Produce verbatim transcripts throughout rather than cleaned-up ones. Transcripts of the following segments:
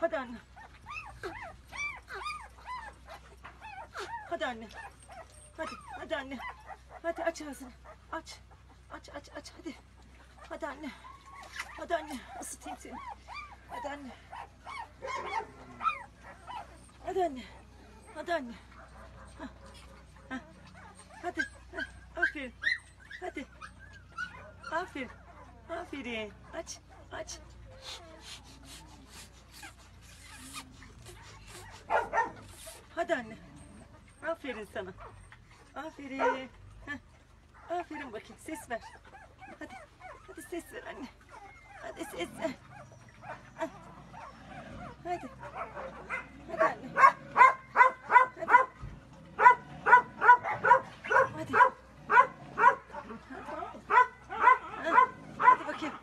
Hadi anne. Hadi anne. Hadi, hadi anne. Hadi aç ağzını. Aç. Aç, aç, aç hadi. Hadi anne. Hadi anne. Isıtayım seni. Hadi anne. Hadi anne. Hadi anne. Hah. Hah. Hadi. Hah. Aferin. Hadi. Aferin. Aferin. Aç. Aç. Hadi anne. Aferin sana. Aferin. Heh. Aferin bakayım. Ses ver. Hadi. Hadi ses ver anne. Hadi ses ver. Heh. Hadi. Hadi anne. Hadi. Hadi. Heh. Hadi bakayım.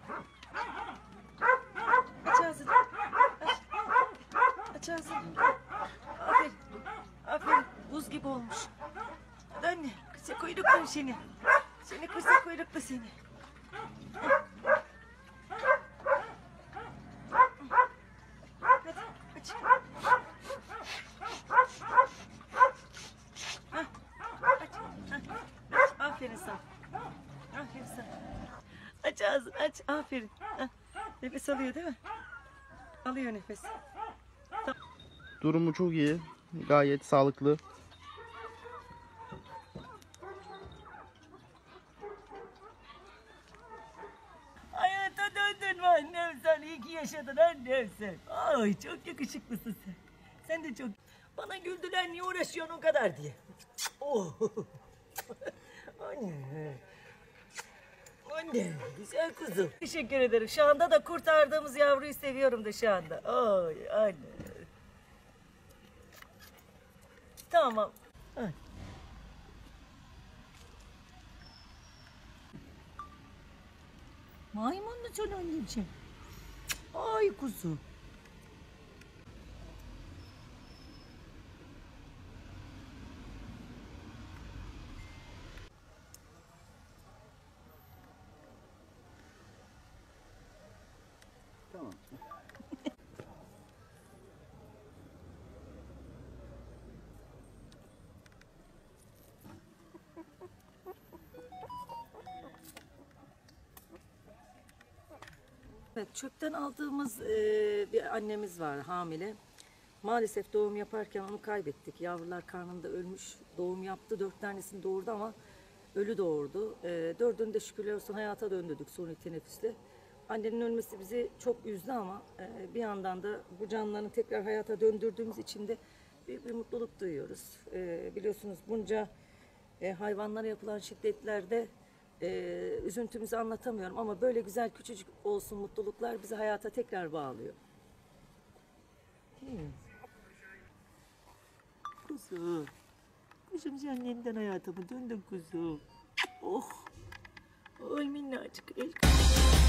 Aç ağzını. Aç. Aç ağzını. Aferin. Aferin. Buz gibi olmuş. Hadi anne. Kısa kuyruklu seni. Seni kısa kuyruklu seni. Hadi aç. Hah, aç. Hah, aç. Aferin sana. Aferin sana. Aç ağzını aç. Aferin. Hah. Nefes alıyor değil mi? Alıyor nefes. Durumu çok iyi. Gayet sağlıklı. Hayata döndün mü annem sen? İyi ki yaşadın annem sen. Ay çok yakışıklısın sen. Sen de çok... Bana güldüler niye uğraşıyorsun o kadar diye. Oh. Anne. Anne güzel kızım. Teşekkür ederim. Şu anda da kurtardığımız yavruyu seviyorum da şu anda. Ay anne. Tamam. Ay. Maymun mu sen anneciğim? Ay kuzu. Tamam. Evet, çöpten aldığımız e, bir annemiz var hamile. Maalesef doğum yaparken onu kaybettik. Yavrular karnında ölmüş. Doğum yaptı. Dört tanesini doğurdu ama ölü doğurdu. E, dördünü de şükürler olsun hayata döndürdük suni teneffüsle. Annenin ölmesi bizi çok üzdü ama e, bir yandan da bu canlılarını tekrar hayata döndürdüğümüz için de büyük bir mutluluk duyuyoruz. E, biliyorsunuz bunca e, hayvanlara yapılan şiddetlerde Ee, üzüntümüzü anlatamıyorum ama böyle güzel küçücük olsun mutluluklar bizi hayata tekrar bağlıyor. Hmm. Kuzum. Kuzum sen yeniden hayatıma döndün kuzum. Oh. Oy minnacık. El